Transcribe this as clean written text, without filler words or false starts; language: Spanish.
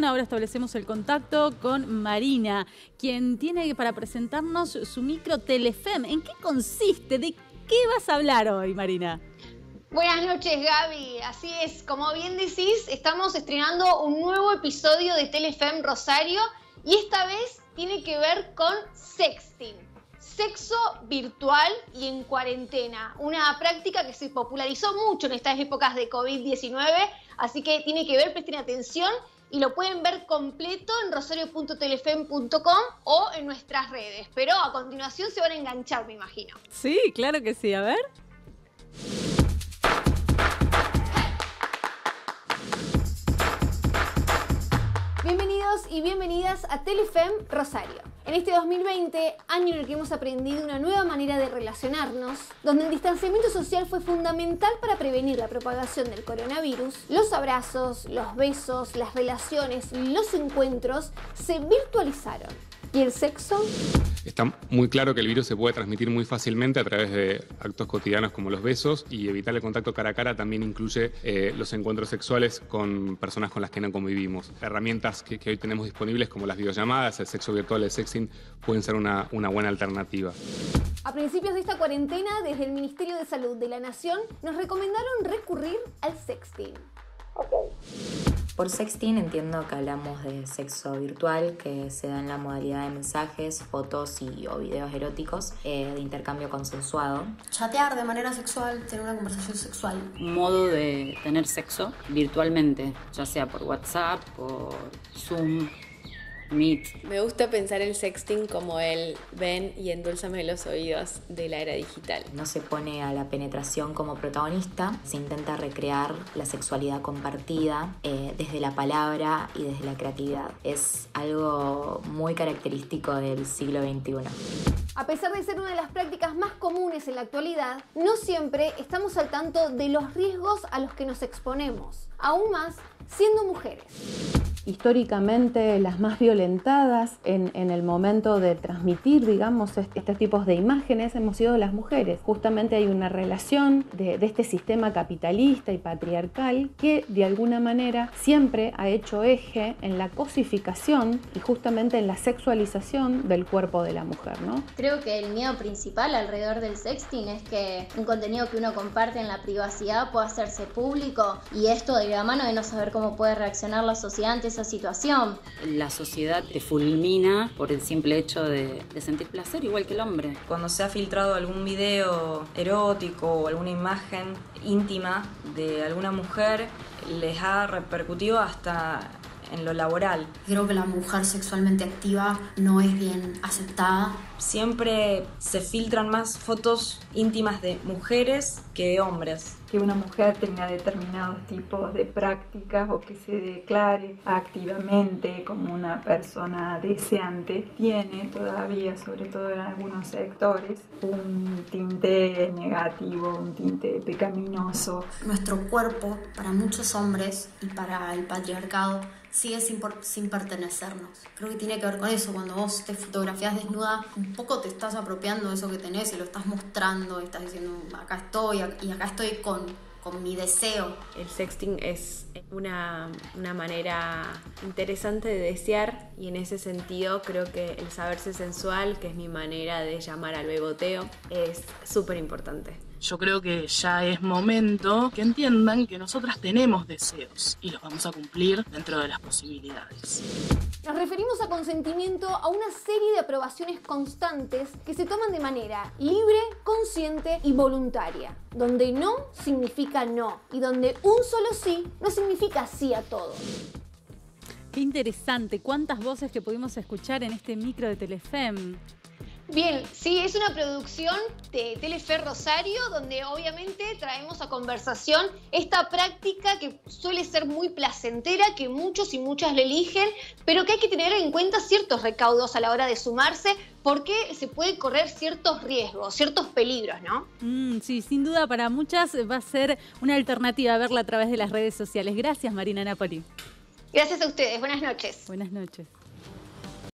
ahora establecemos el contacto con Marina, quien tiene para presentarnos su micro Telefem. ¿En qué consiste? ¿De qué vas a hablar hoy, Marina? Buenas noches, Gaby. Así es, como bien decís, estamos estrenando un nuevo episodio de Telefem Rosario y esta vez tiene que ver con sexting. Sexo virtual y en cuarentena, una práctica que se popularizó mucho en estas épocas de COVID-19, así que tiene que ver, presten atención y lo pueden ver completo en rosario.telefem.com o en nuestras redes, pero a continuación se van a enganchar, me imagino. Sí, claro que sí, a ver. Bienvenidos y bienvenidas a Telefem Rosario. En este 2020, año en el que hemos aprendido una nueva manera de relacionarnos, donde el distanciamiento social fue fundamental para prevenir la propagación del coronavirus, los abrazos, los besos, las relaciones, los encuentros se virtualizaron. ¿Y el sexo? Está muy claro que el virus se puede transmitir muy fácilmente a través de actos cotidianos como los besos, y evitar el contacto cara a cara también incluye los encuentros sexuales con personas con las que no convivimos. Herramientas que hoy tenemos disponibles como las videollamadas, el sexo virtual, el sexting, pueden ser una buena alternativa. A principios de esta cuarentena, desde el Ministerio de Salud de la Nación, nos recomendaron recurrir al sexting. Por sexting entiendo que hablamos de sexo virtual que se da en la modalidad de mensajes, fotos o videos eróticos de intercambio consensuado. Chatear de manera sexual, tener una conversación sexual. Un modo de tener sexo virtualmente, ya sea por WhatsApp, por Zoom, Meet. Me gusta pensar el sexting como el ven y endulzame los oídos de la era digital. No se pone a la penetración como protagonista, se intenta recrear la sexualidad compartida desde la palabra y desde la creatividad. Es algo muy característico del siglo XXI. A pesar de ser una de las prácticas más comunes en la actualidad, no siempre estamos al tanto de los riesgos a los que nos exponemos, aún más siendo mujeres. Históricamente las más violentadas en el momento de transmitir, digamos, estos tipos de imágenes hemos sido las mujeres. Justamente hay una relación de este sistema capitalista y patriarcal que de alguna manera siempre ha hecho eje en la cosificación y justamente en la sexualización del cuerpo de la mujer, ¿no? Creo que el miedo principal alrededor del sexting es que un contenido que uno comparte en la privacidad pueda hacerse público, y esto de la mano de no saber cómo puede reaccionar la sociedad ante esa situación. La sociedad te fulmina por el simple hecho de sentir placer, igual que el hombre. Cuando se ha filtrado algún video erótico o alguna imagen íntima de alguna mujer, les ha repercutido hasta en lo laboral. Creo que la mujer sexualmente activa no es bien aceptada. Siempre se filtran más fotos íntimas de mujeres que de hombres. Que una mujer tenga determinados tipos de prácticas o que se declare activamente como una persona deseante tiene todavía, sobre todo en algunos sectores, un tinte negativo, un tinte pecaminoso. Nuestro cuerpo, para muchos hombres y para el patriarcado, sigue sin pertenecernos. Creo que tiene que ver con eso. Cuando vos te fotografías desnuda, un poco te estás apropiando de eso que tenés y lo estás mostrando, y estás diciendo, acá estoy, y acá estoy con mi deseo. El sexting es una manera interesante de desear, y en ese sentido creo que el saberse sensual, que es mi manera de llamar al beboteo, es súper importante. Yo creo que ya es momento que entiendan que nosotras tenemos deseos y los vamos a cumplir dentro de las posibilidades. Nos referimos a consentimiento a una serie de aprobaciones constantes que se toman de manera libre, consciente y voluntaria, donde no significa no y donde un solo sí no significa sí a todo. Qué interesante, cuántas voces que pudimos escuchar en este micro de Telefem. Bien, sí, es una producción de Telefe Rosario, donde obviamente traemos a conversación esta práctica que suele ser muy placentera, que muchos y muchas le eligen, pero que hay que tener en cuenta ciertos recaudos a la hora de sumarse, porque se puede correr ciertos riesgos, ciertos peligros, ¿no? Sí, sin duda para muchas va a ser una alternativa verla a través de las redes sociales. Gracias, Marina Napoli. Gracias a ustedes, buenas noches. Buenas noches.